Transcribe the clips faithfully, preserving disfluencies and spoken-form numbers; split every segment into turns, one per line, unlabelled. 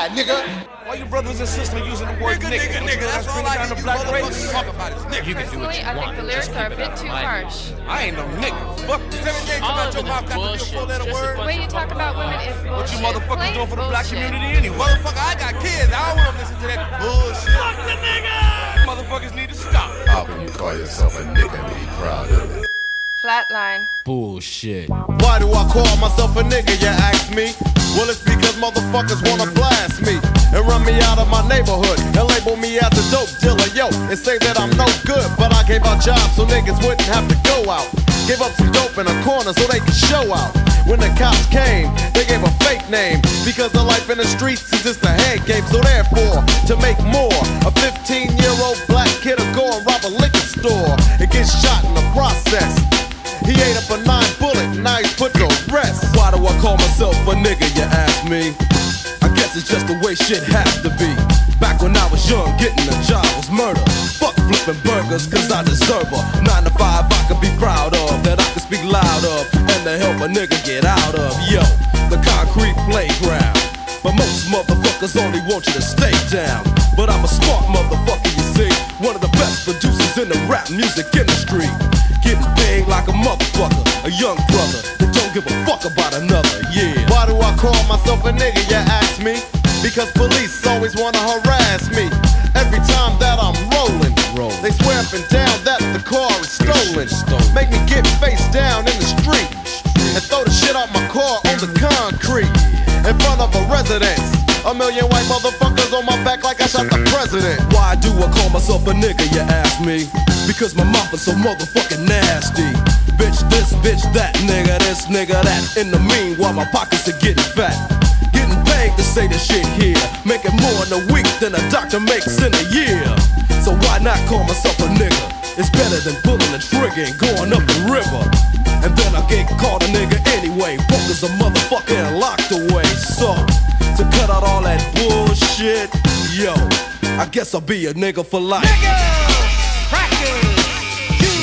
die, nigga.
All you brothers and sisters using the word nigga, nigga, nigga. That's all I hear you motherfuckers talk about is nigga.
You can do what you
I
want.
think the lyrics are a bit too harsh.
I ain't no nigga. Fuck this. Everything come out your mouth got to be a four-letter word.
The way you talk about women is bullshit.
What you motherfuckers
Plain
doing for the black
bullshit.
community anyway? Motherfucker, I got kids. I don't want to listen to that bullshit. Fuck the nigga! Motherfuckers need to stop.
How can you call yourself a nigga and be proud of it?
Flatline.
Bullshit.
Why do I call myself a nigga, you ask me? Well, it's because motherfuckers wanna blast me and run me out of my neighborhood and label me as a dope dealer, yo, and say that I'm no good. But I gave out jobs so niggas wouldn't have to go out. Gave up some dope in a corner so they could show out. When the cops came, they gave a fake name because the life in the streets is just a head game. So therefore, to make more, a fifteen-year-old black kid will go and rob a liquor store and get shot in the process. He ate up a nine bullet, now he's put to rest.
Why do I call myself a nigga, you ask me? I guess it's just the way shit has to be. Back when I was young, getting a job was murder. Fuck flipping burgers, cause I deserve a nine to five I could be proud of, that I could speak loud of, and to help a nigga get out of. Yo, the concrete playground. But most motherfuckers only want you to stay down. But I'm a smart motherfucker, you see. One of the best producers in the rap music industry. Getting paid like a motherfucker, a young brother that don't give a fuck about another, yeah.
Why do I call myself a nigga, you ask me? Because police always wanna harass me. Every time that I'm rolling,
Roll.
they swear up and down that the car is stolen.
Stolen.
Make me get face down in the street and throw the shit out my car on the concrete in front of a residence. A million white motherfuckers on my back like I shot the president.
Why do I call myself a nigga, you ask me? Because my mouth is so motherfucking nasty. Bitch this, bitch that, nigga this, nigga that. In the meanwhile, my pockets are getting fat. Getting paid to say this shit here. Making more in a week than a doctor makes in a year. So why not call myself a nigga? It's better than pulling the trigger and going up the river. And then I get called a nigga anyway. Broke as a motherfucker and locked away. So, to cut out all that bullshit, yo, I guess I'll be a nigga for life.
Niggas, crackers, you.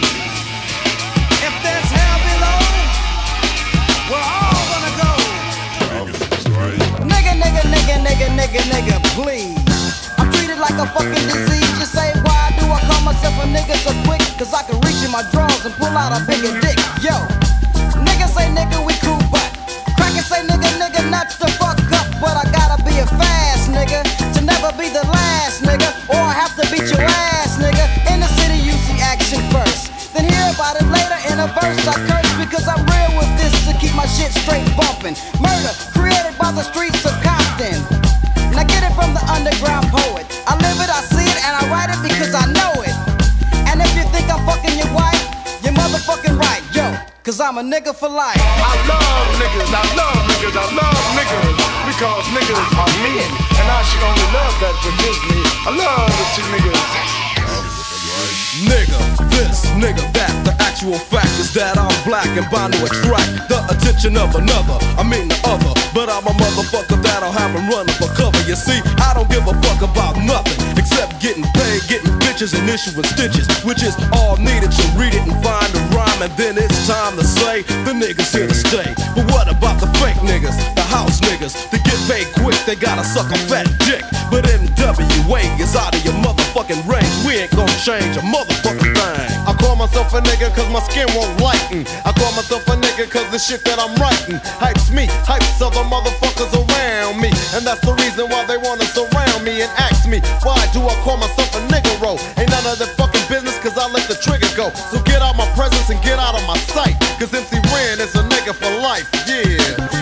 If there's hell below, we're all gonna go.
Nigga, nigga, nigga, nigga, nigga, nigga, please. I'm treated like a fucking disease. You say, why do I call myself a nigga so quick? Cause I can reach in my drawers and pull out a bigger dick. Yo, nigga say nigga, we cool, but crackers say nigga, nigga, not the fuck up. But I gotta be a fast nigga to never be the last nigga, or I have to beat your ass, nigga. In the city, you see action first, then hear about it later in a verse. I curse because I'm real with this to keep my shit straight bumping. Murder created by the streets of Compton. Now get it from the underground poet. I live it, I see it, and I write it because I know it. And if you think I'm fucking your wife, you're motherfucking right, yo. Cause I'm a nigga for life.
I love niggas, I love niggas, I love niggas. Because niggas are me. And I should only love that because me. I love the two niggas.
Nigga, this, nigga, that. The actual fact is that I'm black and bound to attract the attention of another, I mean the other. But I'm a motherfucker that'll have him running for cover. You see, I don't give a fuck about nothing except getting paid, getting bitches and issuing stitches, which is all needed. You read it and find a rhyme, and then it's time to say the niggas here to stay. But what about the fake niggas, the house niggas? They get paid quick, they gotta suck a fat dick. But N W A is out of your motherfucking range. We ain't gonna change a motherfucking thing.
I call myself a nigga cause my skin won't lighten. I call myself a nigga cause the shit that I'm writing hypes me, hypes other motherfuckers around me. And that's the reason why they wanna surround me and ask me, why do I call myself a nigga roll? Ain't none of their fucking business cause I let the trigger go. So get out my presence and get out of my sight, cause M C Ren is a nigga for life, yeah.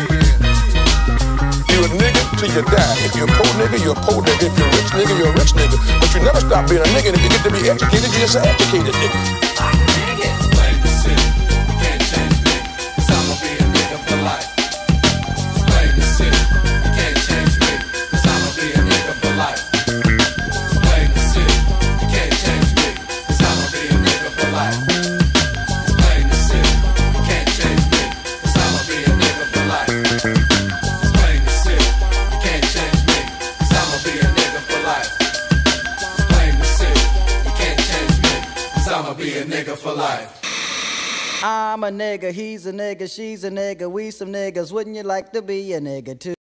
You a nigga till you die. If you're a poor nigga, you're a poor nigga. If you're a rich nigga, you're a rich nigga. But you never stop being a nigga. And if you get to be educated, you're just an educated nigga.
Explain the city, you can't change me, cause I'ma be a nigga for life. Explain the city, you can't change me, cause I'ma be a nigga for life. Explain the city, you can't change me, cause I'ma be a nigga for life. Explain the city, you can't change me, cause I'ma be a nigga for life. Explain the city, you can't change me, cause I'ma be a nigga for life. Explain the city, you can't change me, cause I'ma be a nigga for life.
I'm a nigga, he's a nigga, she's a nigga, we some niggas. Wouldn't you like to be a nigga too?